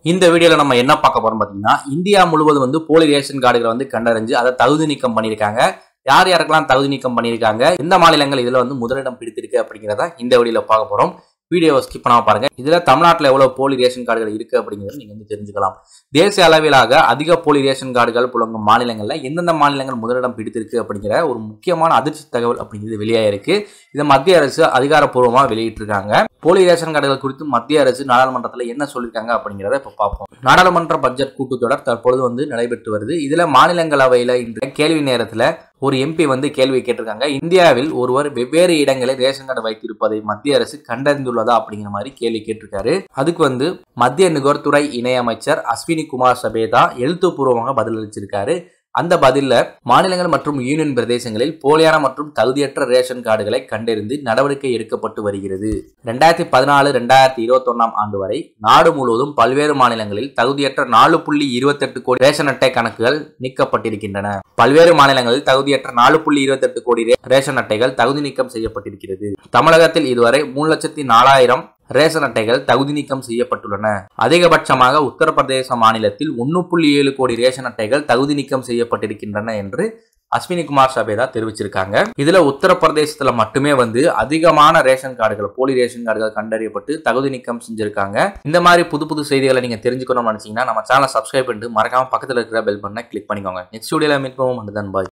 இந்த வீடியோல நம்ம என்ன பார்க்க போறோம் பாத்தீங்கன்னா, இந்தியா முழுவதும் போலி ரேஷன் கார்டுகளை கண்டறிஞ்சு அதை தகுதி நீக்கம் பண்ணியிருக்காங்க. யார் யாருக்கெல்லாம் தகுதி நீக்கம் பண்ணியிருக்காங்க, எந்த மாநிலங்கள் இதுல முதலிடம் பிடித்திருக்கு அப்படிங்கிறத இந்த வீடியோல பார்க்க போறோம். வீடியோவை ஸ்கிப் பண்ணாம பாருங்க. இதுல தமிழ்நாட்டில் எவ்வளவு போலி ரேஷன் கார்டுகள் இருக்கு அப்படிங்கிறத நீங்க தெரிஞ்சுக்கலாம். தேசிய அளவிலாக அதிக போலி ரேஷன் கார்டுகள் புழங்கும் மாநிலங்கள்ல எந்தெந்த மாநிலங்கள் முதலிடம் பிடித்திருக்கு அப்படிங்கிற ஒரு முக்கியமான அதிர்ச்சி தகவல் அப்படிங்கிறது வெளியாயிருக்கு. இதை மத்திய அரசு அதிகாரப்பூர்வமா வெளியிட்டிருக்காங்க. போலி ரேஷன் கார்டுகள் குறித்து மத்திய அரசு நாடாளுமன்றத்தில் என்ன சொல்லியிருக்காங்க அப்படிங்கிறத இப்ப பார்ப்போம். நாடாளுமன்ற பட்ஜெட் கூட்டத்தொடர் தற்பொழுது நடைபெற்று வருது. இதுல மாநிலங்களவையில இன்று கேள்வி நேரத்துல ஒரு எம்பி கேள்வி கேட்டிருக்காங்க. இந்தியாவில் ஒருவர் வெவ்வேறு இடங்களில் ரேஷன் கார்டு வைத்திருப்பதை மத்திய அரசு கண்டறிந்துள்ளதா அப்படிங்கிற மாதிரி கேள்வி கேட்டிருக்காரு. அதுக்கு மத்திய நுகர்துறை இணையமைச்சர் அஸ்வினி குமார் சபேதா எழுத்துப்பூர்வமாக பதிலளிச்சிருக்காரு. அந்த பதில மாநிலங்கள் மற்றும் யூனியன் பிரதேசங்களில் போலியான மற்றும் தகுதியற்ற ரேஷன் கார்டுகளை கண்டறிந்து நடவடிக்கை எடுக்கப்பட்டு வருகிறது. 2014-2021 ஆண்டு வரை நாடு முழுவதும் பல்வேறு மாநிலங்களில் தகுதியற்ற 4.28 கோடி ரேஷன் அட்டை கணக்குகள் நீக்கப்பட்டிருக்கின்றன. பல்வேறு மாநிலங்களில் தகுதியற்ற 4.28 கோடி ரேஷன் அட்டைகள் தகுதி நீக்கம் செய்யப்பட்டிருக்கிறது. தமிழகத்தில் இதுவரை 3,04,000 ரேஷன் அட்டைகள் தகுதி நீக்கம் செய்யப்பட்டுள்ளன. அதிகபட்சமாக உத்தரப்பிரதேச மாநிலத்தில் 1.7 கோடி ரேஷன் அட்டைகள் தகுதி நீக்கம் செய்யப்பட்டிருக்கின்றன என்று அஸ்வினி குமார் சபேதா தெரிவிச்சிருக்காங்க. இதுல உத்தரப்பிரதேசத்துல மட்டுமே அதிகமான ரேஷன் கார்டுகள், போலி ரேஷன் கார்டுகள் கண்டறியப்பட்டு தகுதி நீக்கம் செஞ்சிருக்காங்க. இந்த மாதிரி புது செய்திகளை நீங்க தெரிஞ்சுக்கணும்னு நினைச்சீங்கன்னா நம்ம சேனலை சப்ஸ்கிரைப் பண்ணிட்டு மறக்காம பக்கத்துல இருக்கிற பெல் பட்டனை கிளிக் பண்ணிக்கோங்க. நெக்ஸ்ட் வீடியோல மீட் பண்ணுவோம். பாய்.